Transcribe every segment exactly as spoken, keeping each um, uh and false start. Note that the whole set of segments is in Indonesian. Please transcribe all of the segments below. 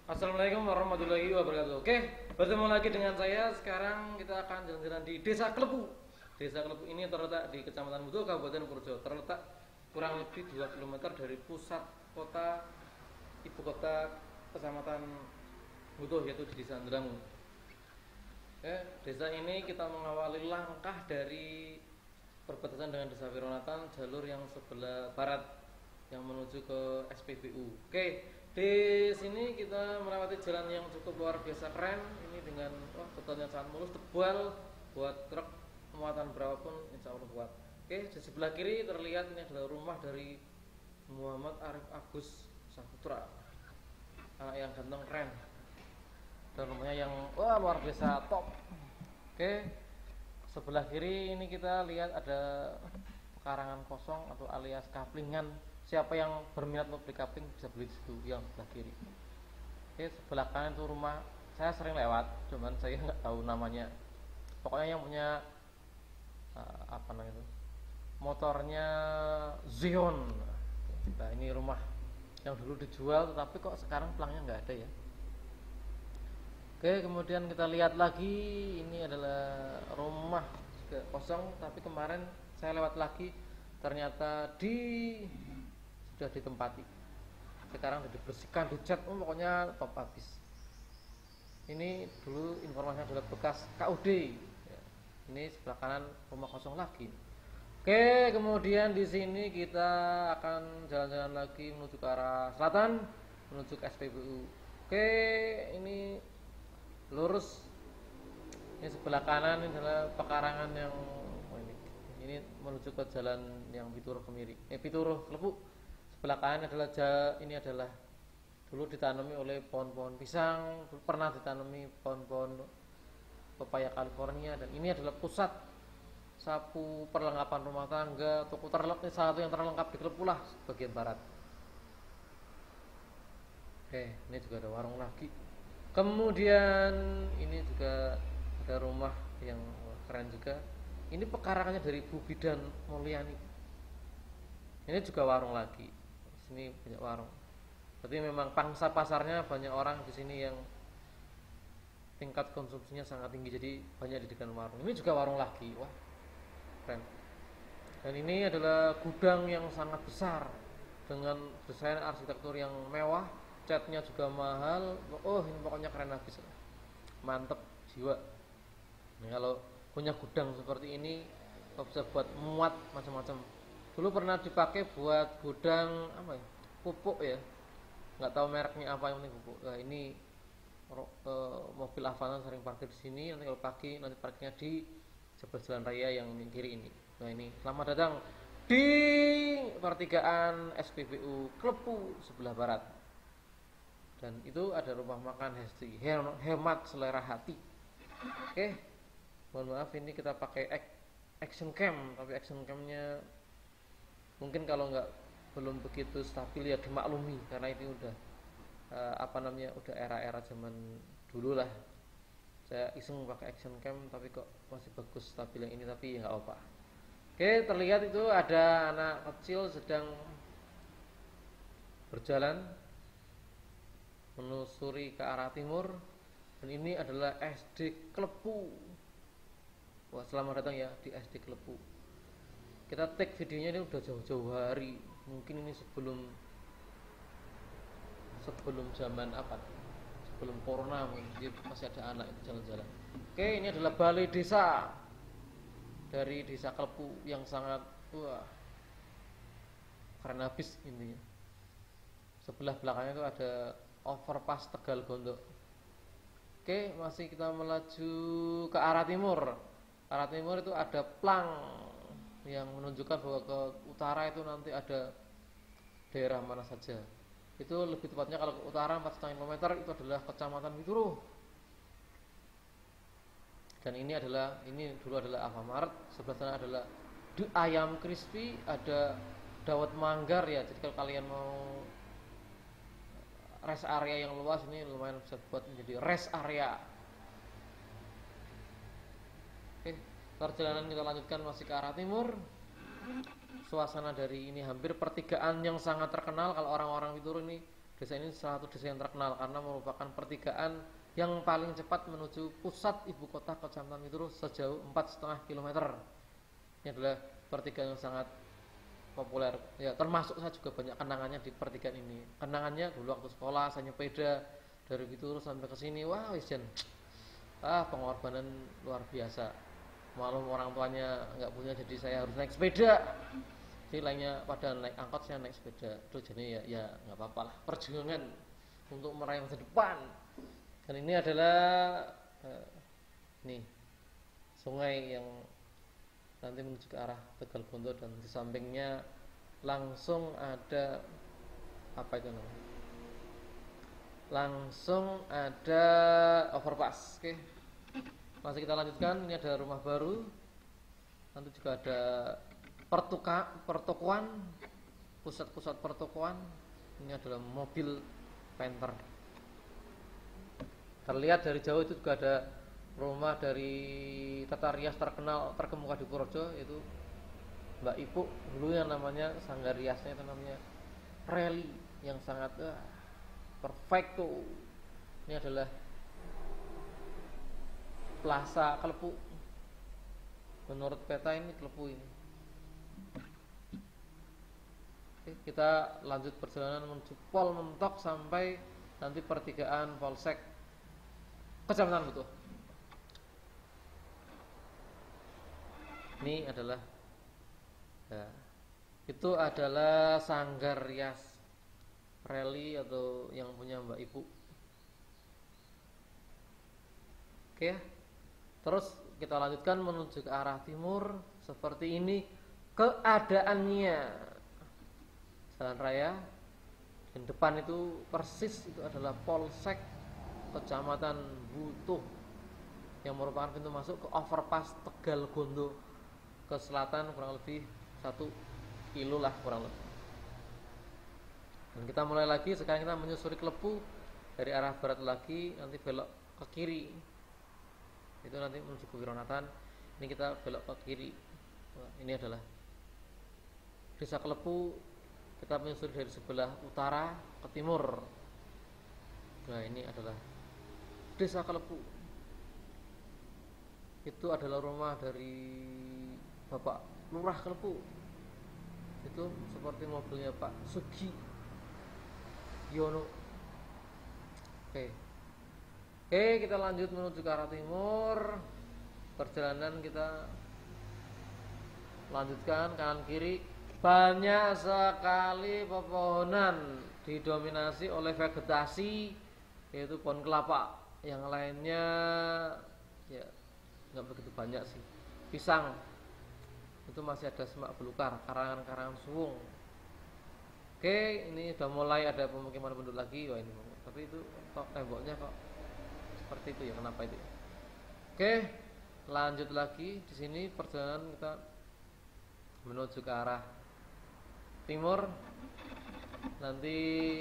Assalamualaikum warahmatullahi wabarakatuh. Oke, bertemu lagi dengan saya. Sekarang kita akan jalan-jalan di Desa Klepu. Desa Klepu ini terletak di Kecamatan Muto, Kabupaten Purworejo. Terletak kurang lebih dua kilometer dari pusat kota, ibu kota Kecamatan Muto, yaitu di Desa Andrangu. Oke, desa ini kita mengawali langkah dari perbatasan dengan Desa Wironatan, jalur yang sebelah barat yang menuju ke S P B U. Oke, di sini kita melewati jalan yang cukup luar biasa keren. Ini dengan wah, betonnya sangat mulus, tebal, buat truk muatan berapapun insya Allah kuat. Oke, di sebelah kiri terlihat ini adalah rumah dari Muhammad Arif Agus Saputra, anak yang ganteng keren, dan rumahnya yang wah luar biasa top. Oke, sebelah kiri ini kita lihat ada pekarangan kosong atau alias kaplingan. Siapa yang berminat untuk beli kapling bisa beli di situ yang sebelah kiri. Oke, sebelah kanan itu rumah saya sering lewat, cuman saya nggak tahu namanya. Pokoknya yang punya uh, apa namanya itu, motornya Zion. Nah, ini rumah yang dulu dijual, tetapi kok sekarang pelangnya nggak ada ya. Oke, kemudian kita lihat lagi, ini adalah rumah juga kosong, tapi kemarin saya lewat lagi ternyata di sudah ditempati. Sekarang sudah dibersihkan, dicat, oh, pokoknya top habis. Ini dulu informasinya adalah bekas K U D. Ya, ini sebelah kanan rumah kosong lagi. Oke, kemudian di sini kita akan jalan-jalan lagi menuju ke arah selatan, menuju ke S P B U. Oke, ini lurus. Ini sebelah kanan ini adalah pekarangan yang oh ini. Ini menuju ke jalan yang Pituruh Kemiri. Eh Pituruh Klepu. Sebelah kanan adalah ini adalah dulu ditanami oleh pohon-pohon pisang, pernah ditanami pohon-pohon pepaya California, dan ini adalah pusat sapu perlengkapan rumah tangga, toko terlengkap, salah satu yang terlengkap di Klepu lah, bagian barat. Oke, ini juga ada warung lagi. Kemudian ini juga ada rumah yang keren juga. Ini pekarangannya dari Bu Bidan Mulyani. Ini juga warung lagi. Sini banyak warung. Tapi memang pangsa pasarnya banyak orang di sini yang tingkat konsumsinya sangat tinggi, jadi banyak dijadikan warung. Ini juga warung lagi. Wah, keren. Dan ini adalah gudang yang sangat besar dengan desain arsitektur yang mewah, catnya juga mahal. Oh, ini pokoknya keren habis. Mantep jiwa. Nah, kalau punya gudang seperti ini, kau bisa buat muat macam-macam. Dulu pernah dipakai buat gudang apa ya, pupuk ya, nggak tahu mereknya apa, yang penting pupuk. Nah, ini uh, mobil Avanza sering parkir di sini. Nanti kalau pagi nanti parkirnya di sebelah jalan raya yang kiri ini. Nah, ini selamat datang di pertigaan S P B U Klepu sebelah barat. Dan itu ada rumah makan Hesti, hemat selera hati. Oke, mohon maaf ini kita pakai action cam, tapi action camnya mungkin kalau nggak belum begitu stabil ya dimaklumi, karena ini udah uh, apa namanya udah era-era zaman dulu lah. Saya iseng pakai action cam tapi kok masih bagus stabil yang ini, tapi ya nggak apa. Oke, terlihat itu ada anak kecil sedang berjalan menusuri ke arah timur, dan ini adalah S D Klepu. Wah, selamat datang ya di S D Klepu. Kita take videonya ini udah jauh-jauh hari, mungkin ini sebelum sebelum zaman apa? Sebelum corona, mungkin masih ada anak itu jalan-jalan. Oke, ini adalah balai desa dari Desa Klepu yang sangat wah keren habis intinya. Sebelah belakangnya itu ada overpass Tegal Gondok. Oke, masih kita melaju ke arah timur. Arah timur itu ada plang yang menunjukkan bahwa ke utara itu nanti ada daerah mana saja. Itu lebih tepatnya kalau ke utara empat koma lima kilometer itu adalah Kecamatan Pituruh. Dan ini adalah ini dulu adalah Alfamart, sebelah sana adalah The Ayam Crispy, ada Dawet Manggar ya. Jadi kalau kalian mau rest area yang luas, ini lumayan bisa buat menjadi rest area. Oke, perjalanan kita lanjutkan masih ke arah timur. Suasana dari ini hampir pertigaan yang sangat terkenal kalau orang-orang Pituruh ini Desa ini salah satu desa yang terkenal karena merupakan pertigaan yang paling cepat menuju pusat ibu kota Kecamatan Mituro sejauh empat koma lima kilometer. Ini adalah pertigaan yang sangat populer. Ya, termasuk saya juga banyak kenangannya di pertigaan ini. Kenangannya dulu waktu sekolah saya sepeda dari Mituro sampai ke sini. Wah, wis jen. Ah, pengorbanan luar biasa. Maklum orang tuanya nggak punya, jadi saya harus naik sepeda. Jadi lainnya pada naik angkot, saya naik sepeda. Itu jadi ya ya nggak apa-apa lah, perjuangan untuk meraih masa depan. Dan ini adalah eh, nih sungai yang nanti menuju ke arah Tegal Gonto, dan di sampingnya langsung ada apa itu namanya? Langsung ada overpass. Oke. Masih kita lanjutkan, ini ada rumah baru. Nanti juga ada pertuka, pertokoan, pusat-pusat pertokoan. Ini adalah mobil Panther. Terlihat dari jauh itu juga ada rumah dari tata rias terkenal terkemuka di Purworejo, yaitu Mbak Ipu. Dulu yang namanya sanggar riasnya itu namanya Rally, yang sangat uh, perfecto. Ini adalah Plaza Kelepu. Menurut peta ini Kelepu ini. Oke, kita lanjut perjalanan menuju Pol Mentok sampai nanti pertigaan Polsek Kecamatan Butuh. Ini adalah ya, itu adalah sanggar rias Rally atau yang punya Mbak Ibu. Oke ya. Terus kita lanjutkan menuju ke arah timur. Seperti ini keadaannya jalan raya. Di depan itu persis itu adalah Polsek Kecamatan Butuh, yang merupakan pintu masuk ke overpass Tegal Gonto ke selatan, kurang lebih satu kilo lah kurang lebih. Dan kita mulai lagi. Sekarang kita menyusuri Kelepu dari arah barat lagi, nanti belok ke kiri. Itu nanti menuju ke Wironatan. Ini kita belok ke kiri. Nah, ini adalah Desa Kelepu. Kita menyusuri dari sebelah utara ke timur. Nah, ini adalah Desa Kelepu. Itu adalah rumah dari Bapak Lurah Kelepu. Itu seperti mobilnya Pak Sugi Yono. Oke. Oke, kita lanjut menuju ke arah timur. Perjalanan kita lanjutkan kanan kiri. Banyak sekali pepohonan, didominasi oleh vegetasi, yaitu pohon kelapa. Yang lainnya ya nggak begitu banyak sih. Pisang itu masih ada semak belukar, karangan-karangan suwung. Oke, ini udah mulai ada pemukiman penduduk lagi. Wah, ini tapi itu kok temboknya kok seperti itu ya, kenapa itu? Oke, lanjut lagi. Di sini perjalanan kita menuju ke arah timur. Nanti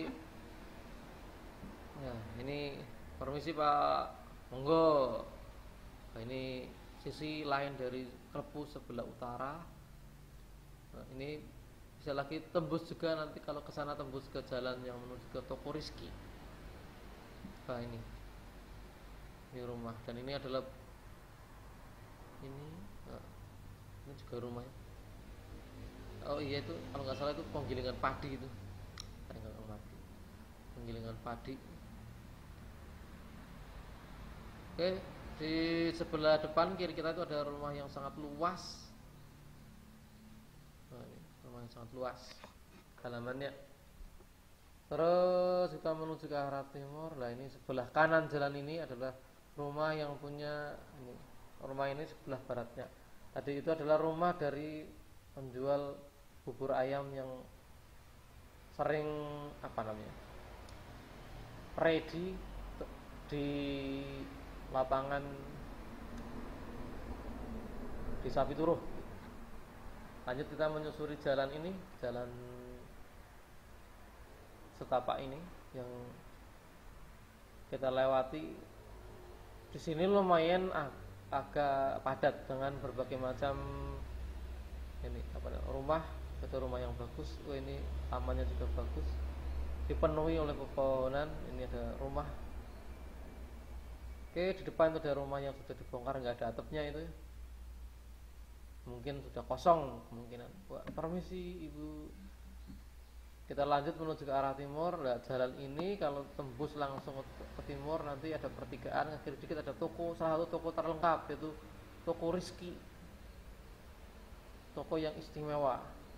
ya, ini permisi Pak, monggo. Nah, ini sisi lain dari Kelepu sebelah utara. Nah, ini bisa lagi tembus juga nanti kalau ke sana, tembus ke jalan yang menuju ke Toko Rizki. Nah, ini ini rumah, dan ini adalah ini nah, ini juga rumahnya. Oh iya, itu kalau nggak salah itu penggilingan padi itu. Saya nggak ngerti. Penggilingan padi. Oke, di sebelah depan kiri kita itu ada rumah yang sangat luas. Nah, ini rumah yang sangat luas halamannya. Terus kita menuju ke arah timur. Nah, ini sebelah kanan jalan ini adalah rumah yang punya ini. Rumah ini sebelah baratnya. Tadi itu adalah rumah dari penjual bubur ayam yang sering apa namanya? ready di lapangan di Sapi Turuh. Lanjut kita menyusuri jalan ini, jalan setapak ini yang kita lewati. Di sini lumayan ag agak padat dengan berbagai macam ini apa rumah, itu rumah yang bagus. Oh, ini tamannya juga bagus. dipenuhi oleh pepohonan. Ini ada rumah. Oke, di depan itu ada rumah yang sudah dibongkar, nggak ada atapnya itu ya. Mungkin sudah kosong kemungkinan. Wah, permisi ibu, kita lanjut menuju ke arah timur. Nah, jalan ini kalau tembus langsung ke timur nanti ada pertigaan, ke kiri dikit ada toko, salah satu toko terlengkap yaitu toko Rizky, toko yang istimewa.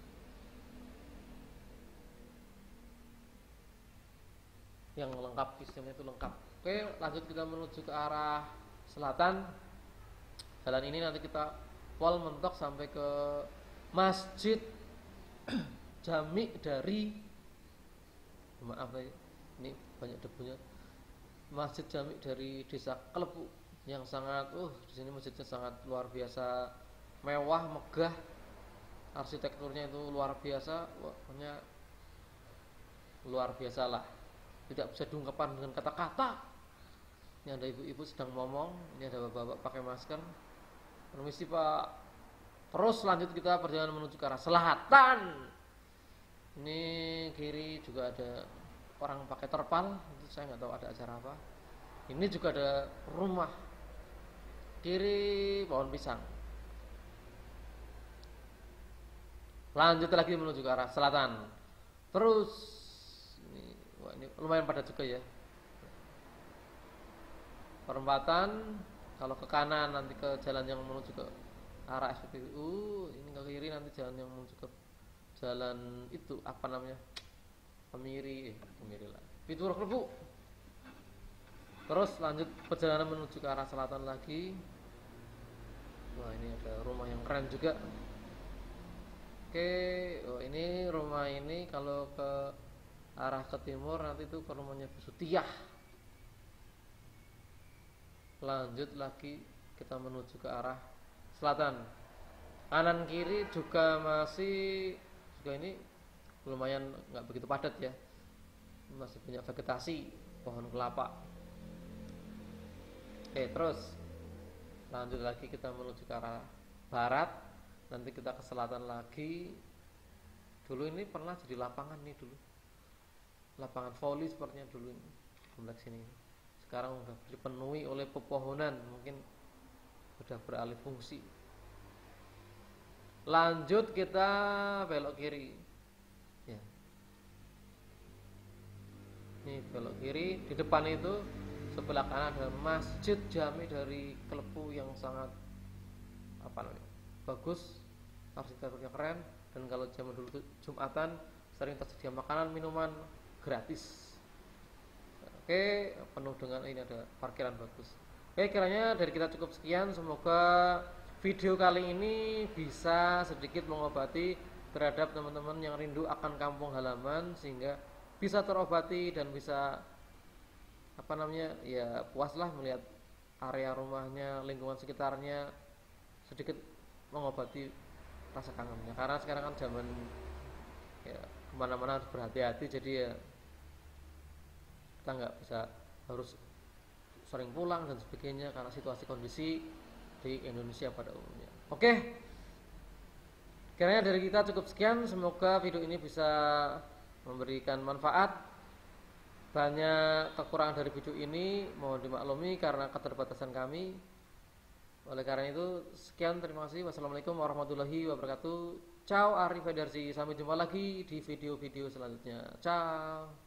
Yang lengkap, istimewa itu lengkap. Oke, lanjut kita menuju ke arah selatan. Jalan ini nanti kita pol mentok sampai ke Masjid Jami dari, maaf ini banyak debunya, Masjid Jami dari Desa Klepu yang sangat, uh di sini masjidnya sangat luar biasa mewah, megah, arsitekturnya itu luar biasa, pokoknya luar biasa lah, tidak bisa diungkapkan dengan kata-kata. Ini ada ibu-ibu sedang ngomong, ini ada bapak-bapak pakai masker. Permisi Pak. Terus lanjut kita perjalanan menuju ke arah selatan. Ini kiri juga ada orang pakai terpal, itu saya nggak tahu ada acara apa. Ini juga ada rumah. Kiri pohon pisang. Lanjut lagi menuju ke arah selatan. Terus ini, wah ini lumayan padat juga ya. Perempatan, kalau ke kanan nanti ke jalan yang menuju ke arah S P B U, ini ke kiri nanti jalan yang menuju ke jalan itu apa namanya, Kemiri, eh Kemiri lah, Pituruk Klepu. Terus lanjut perjalanan menuju ke arah selatan lagi. Wah ini ada rumah yang keren juga. Oke, oh ini rumah ini kalau ke arah ke timur nanti itu ke rumahnya Bu Sutiah. Lanjut lagi kita menuju ke arah selatan. Kanan kiri juga masih, juga ini lumayan nggak begitu padat ya, masih banyak vegetasi, pohon kelapa. Oke, terus lanjut lagi kita menuju ke arah barat. Nanti kita ke selatan lagi. Dulu ini pernah jadi lapangan nih dulu, lapangan voli sepertinya dulu ini kompleks ini. Sekarang sudah dipenuhi oleh pepohonan, mungkin sudah beralih fungsi. Lanjut kita belok kiri ya. Ini belok kiri, di depan itu sebelah kanan ada Masjid Jami dari Klepu yang sangat apa namanya, bagus, arsitekturnya keren. Dan kalau zaman dulu Jumatan sering tersedia makanan minuman gratis. Oke, penuh dengan, ini ada parkiran bagus. Oke, kiranya dari kita cukup sekian. Semoga video kali ini bisa sedikit mengobati terhadap teman-teman yang rindu akan kampung halaman, sehingga bisa terobati dan bisa apa namanya ya, puaslah melihat area rumahnya, lingkungan sekitarnya, sedikit mengobati rasa kangennya. Karena sekarang kan zaman ya kemana-mana harus berhati-hati, jadi ya kita nggak bisa harus sering pulang dan sebagainya karena situasi kondisi di Indonesia pada umumnya. Oke, kiranya dari kita cukup sekian. Semoga video ini bisa memberikan manfaat. Banyak kekurangan dari video ini, mohon dimaklumi karena keterbatasan kami. Oleh karena itu sekian, terima kasih. Wassalamualaikum warahmatullahi wabarakatuh. Ciao, Arif Edarsi. Sampai jumpa lagi di video-video selanjutnya. Ciao.